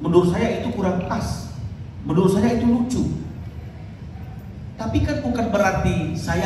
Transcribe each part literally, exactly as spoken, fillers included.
menurut saya itu kurang pas, menurut saya itu lucu. Tapi kan bukan berarti saya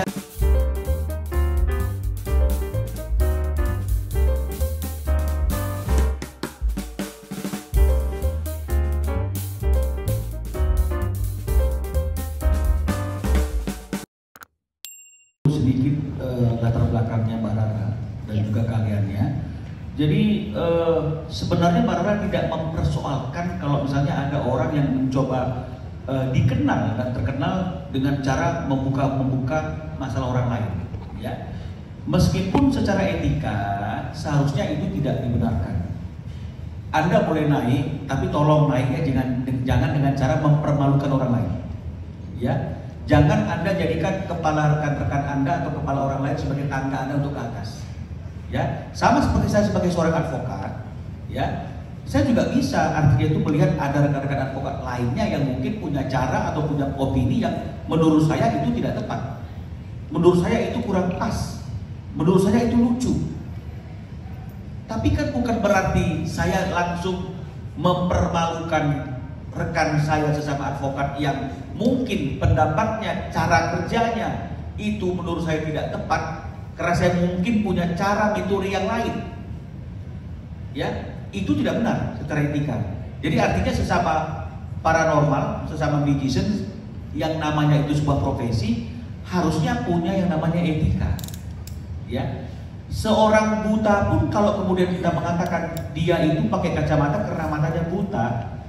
sedikit uh, latar belakangnya Mbak Rara dan yes. juga kaliannya. Jadi uh, sebenarnya Mbak Rara tidak mempersoalkan kalau misalnya ada orang yang mencoba uh, dikenal dan terkenal dengan cara membuka membuka masalah orang lain, ya. Meskipun secara etika seharusnya itu tidak dibenarkan. Anda boleh naik, tapi tolong naiknya jangan jangan dengan cara mempermalukan orang lain, ya. Jangan Anda jadikan kepala rekan-rekan Anda atau kepala orang lain sebagai tangga Anda untuk ke atas. Ya, sama seperti saya sebagai seorang advokat, ya. Saya juga bisa artinya itu melihat ada rekan-rekan advokat lainnya yang mungkin punya cara atau punya opini yang menurut saya itu tidak tepat. Menurut saya itu kurang pas. Menurut saya itu lucu. Tapi kan bukan berarti saya langsung mempermalukan rekan saya sesama advokat yang mungkin pendapatnya, cara kerjanya itu menurut saya tidak tepat karena saya mungkin punya cara metode yang lain, ya, itu tidak benar secara etika. Jadi artinya sesama paranormal, sesama magician yang namanya itu sebuah profesi harusnya punya yang namanya etika, ya. Seorang buta pun kalau kemudian kita mengatakan dia itu pakai kacamata karena matanya buta,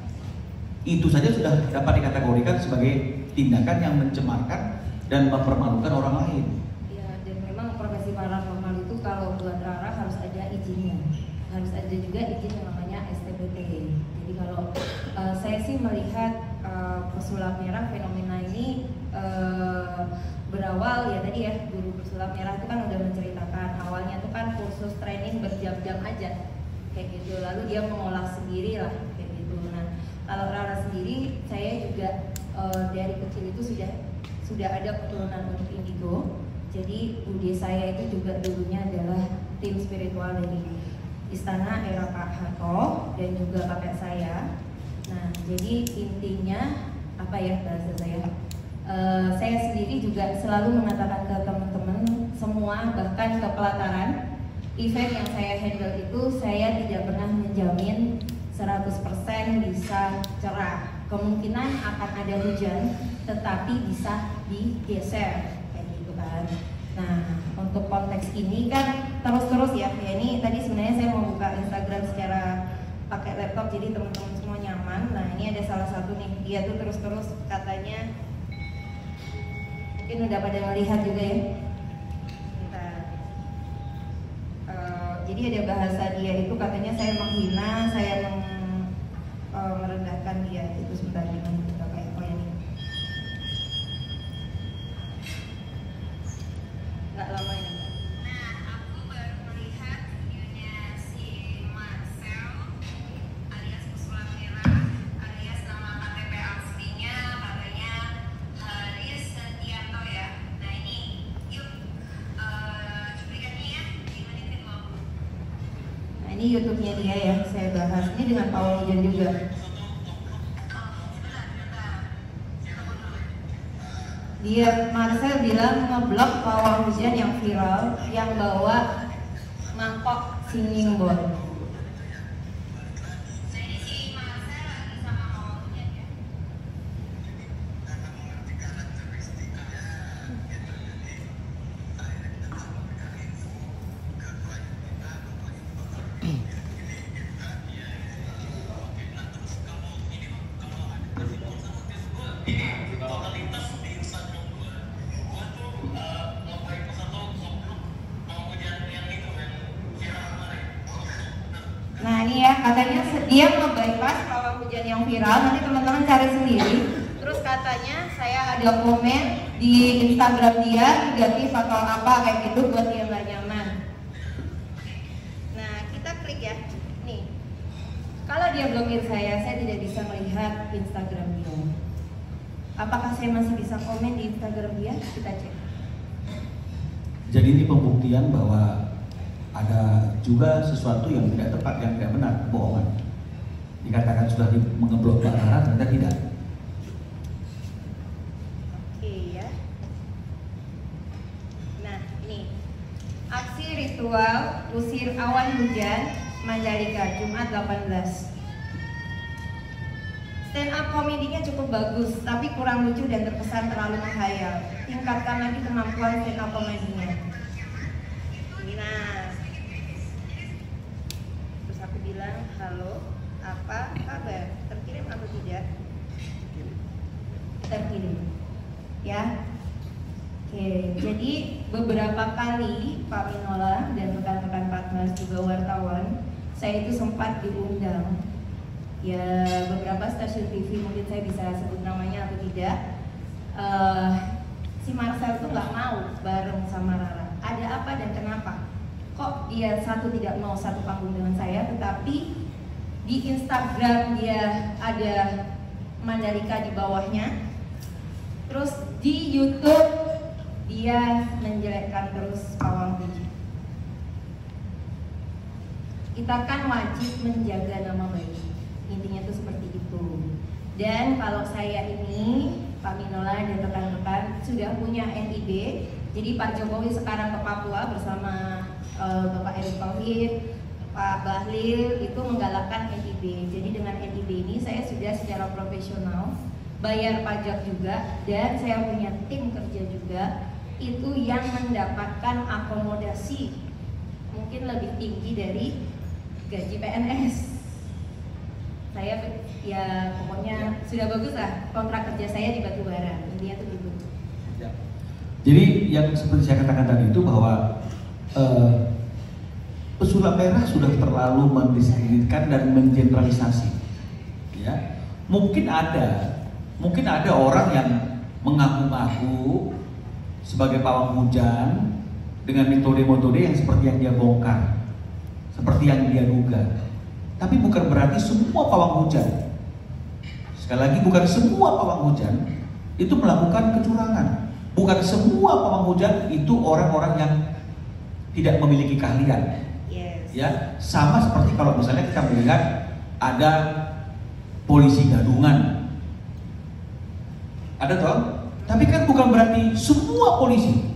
itu saja sudah dapat dikategorikan sebagai tindakan yang mencemarkan dan mempermalukan orang lain. Ya, dan memang profesi paranormal itu kalau buat Rara harus ada izinnya, harus ada juga izin yang namanya S T B T. Jadi kalau uh, saya sih melihat uh, pesulap merah fenomena ini uh, berawal ya tadi ya, guru pesulap merah itu kan udah menceritakan awalnya itu kan kursus training berjam-jam aja kayak gitu, lalu dia mengolah sendiri lah kayak gitu. Nah, kalau Rara sendiri, saya juga uh, dari kecil itu sudah sudah ada keturunan untuk indigo. Jadi bude saya itu juga dulunya adalah tim spiritual dari istana era Pak Harto dan juga kakek saya. Nah, jadi intinya apa ya bahasa saya? Uh, saya sendiri juga selalu mengatakan ke teman-teman semua, bahkan ke pelataran event yang saya handle itu saya tidak pernah menjamin seratus persen bisa cerah. Kemungkinan akan ada hujan, tetapi bisa digeser kayak gitu kan. Nah, untuk konteks ini kan terus-terus ya. Ya ini tadi sebenarnya saya mau buka Instagram secara pakai laptop jadi teman-teman semua nyaman. Nah, ini ada salah satu nih, dia tuh terus-terus katanya, mungkin udah pada melihat juga ya. Bentar. Uh, jadi ada bahasa dia itu katanya saya menghina, saya meng Uh, merendahkan dia. Itu sebentar dengan kita kayak oh ini nggak lama ini. Nah, aku baru melihat videonya si Marcel alias pesulap merah alias nama K T P aslinya katanya Haris Setianto ya. Nah ini yuk uh, cuplikannya ya di menit kedua puluh. Nah ini YouTube-nya dia ya, saya bahas ini dengan Paul Hujan juga. Dia Marcel bilang ngeblok pawang hujan yang viral yang bawa mangkok singing bowl. Nah ini ya katanya dia nge-bypass pawang hujan yang viral, nanti teman-teman cari sendiri. Terus katanya saya ada komen di Instagram dia negatif atau apa kayak gitu buat dia nggak nyaman. Nah kita klik ya, nih kalau dia blokir saya, saya tidak bisa melihat Instagram dia. Apakah saya masih bisa komen di Instagram dia? Kita cek. Jadi ini pembuktian bahwa ada juga sesuatu yang tidak tepat, yang tidak benar, kebohongan. dikatakan sudah di- mengeblok Mbak Rara, ternyata tidak. Oke ya. Nah ini aksi ritual usir awan hujan Mandalika Jumat delapan belas. Stand up komedinya cukup bagus, tapi kurang lucu dan terkesan terlalu menghayal. Tingkatkan lagi kemampuan stand up komedinya. Nah, terus aku bilang, halo, apa kabar? Terkirim atau tidak? Terkirim ya. Oke, jadi beberapa kali Pak Minola dan rekan-rekan partners juga wartawan, saya itu sempat diundang ya beberapa stasiun T V, mungkin saya bisa sebut namanya atau tidak. Uh, si Marcel tuh nggak mau bareng sama Rara. Ada apa dan kenapa? Kok dia satu tidak mau satu panggung dengan saya, tetapi di Instagram dia ada Mandalika di bawahnya, terus di YouTube dia menjelekkan terus pawang hujan. Kita kan wajib menjaga nama baik, intinya tuh seperti itu. Dan kalau saya ini, Pak Minola dan rekan-rekan sudah punya N I B. Jadi Pak Jokowi sekarang ke Papua bersama uh, Bapak Erick Thohir, Pak Bahlil itu menggalakkan N I B. Jadi dengan N I B ini saya sudah secara profesional bayar pajak juga, dan saya punya tim kerja juga itu yang mendapatkan akomodasi mungkin lebih tinggi dari gaji P N S. Saya ya pokoknya sudah bagus lah kontrak kerja saya di batubara, intinya tuh gitu. Ya. Jadi yang seperti saya katakan tadi itu bahwa eh, pesulap merah sudah terlalu mendiskreditkan dan mengeneralisasi. Ya, mungkin ada, mungkin ada orang yang mengaku-ngaku sebagai pawang hujan dengan metode-metode yang seperti yang dia bongkar, seperti yang dia duga. Tapi bukan berarti semua pawang hujan, sekali lagi bukan semua pawang hujan itu melakukan kecurangan. Bukan semua pawang hujan itu orang-orang yang tidak memiliki keahlian. Yes. Ya, sama seperti kalau misalnya kita melihat ada polisi gadungan, ada toh? Tapi kan bukan berarti semua polisi.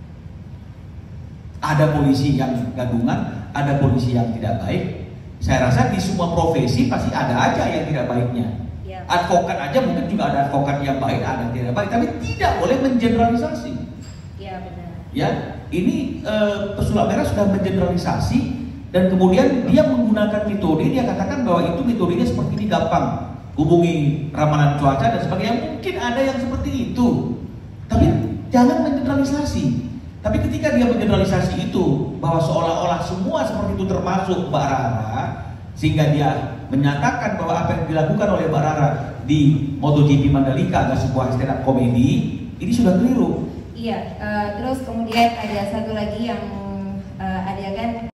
Ada polisi yang gadungan, ada polisi yang tidak baik. Saya rasa di semua profesi pasti ada aja yang tidak baiknya. Ya. Advokat aja mungkin juga ada advokat yang baik, ada yang tidak baik. Tapi tidak boleh mengeneralisasi. Ya benar. Ya, ini eh, pesulap merah sudah mengeneralisasi dan kemudian dia menggunakan metode, dia katakan bahwa itu metodenya seperti ini gampang, hubungi ramalan cuaca dan sebagainya. Mungkin ada yang seperti itu, tapi jangan mengeneralisasi. Tapi ketika dia mengeneralisasi itu bahwa seolah-olah semua seperti itu termasuk Mbak Rara, sehingga dia menyatakan bahwa apa yang dilakukan oleh Mbak Rara di MotoGP Mandalika adalah sebuah stand up komedi, ini sudah keliru. Iya, uh, terus kemudian ada satu lagi yang uh, ada kan